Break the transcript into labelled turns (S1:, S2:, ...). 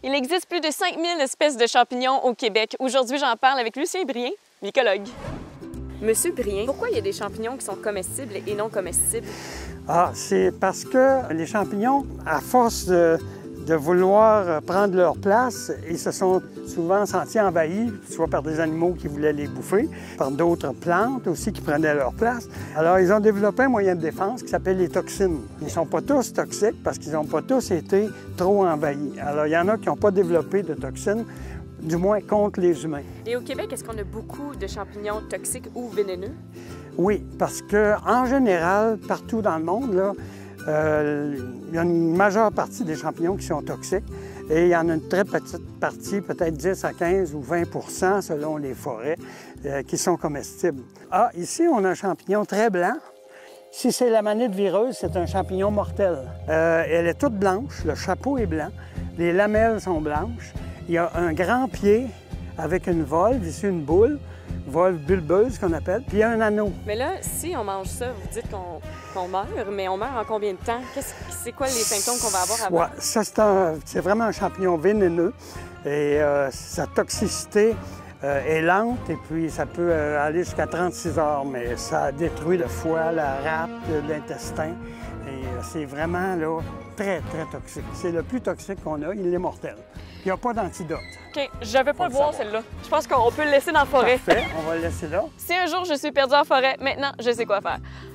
S1: Il existe plus de 5000 espèces de champignons au Québec. Aujourd'hui, j'en parle avec Lucien Brien, mycologue. Monsieur Brien, pourquoi il y a des champignons qui sont comestibles et non comestibles?
S2: Ah, c'est parce que les champignons, à force de vouloir prendre leur place, ils se sont souvent sentis envahis, soit par des animaux qui voulaient les bouffer, par d'autres plantes aussi qui prenaient leur place. Alors, ils ont développé un moyen de défense qui s'appelle les toxines. Ils ne sont pas tous toxiques parce qu'ils n'ont pas tous été trop envahis. Alors, il y en a qui n'ont pas développé de toxines, du moins contre les humains.
S1: Et au Québec, est-ce qu'on a beaucoup de champignons toxiques ou vénéneux?
S2: Oui, parce qu'en général, partout dans le monde, là, il y a une majeure partie des champignons qui sont toxiques et il y en a une très petite partie, peut-être 10 à 15 ou 20 selon les forêts, qui sont comestibles. Ah, ici, on a un champignon très blanc. Si c'est l'amanite vireuse, c'est un champignon mortel. Elle est toute blanche, le chapeau est blanc, les lamelles sont blanches. Il y a un grand pied avec une volve, ici une boule, volve bulbeuse qu'on appelle, puis il y a un anneau.
S1: Mais là, si on mange ça, vous dites qu'on meurt, mais on meurt en combien de temps? C'est quoi les symptômes qu'on va avoir avant?
S2: Ouais, ça, c'est vraiment un champignon vénéneux et sa toxicité est lente et puis ça peut aller jusqu'à 36 heures, mais ça détruit le foie, la rate, l'intestin et c'est vraiment là, très, très toxique. C'est le plus toxique qu'on a, il est mortel. Il n'y a pas d'antidote.
S1: OK, je ne vais pas le voir, celle-là. Je pense qu'on peut le laisser dans la forêt.
S2: Parfait, on va le laisser là.
S1: Si un jour je suis perdue en forêt, maintenant, je sais quoi faire.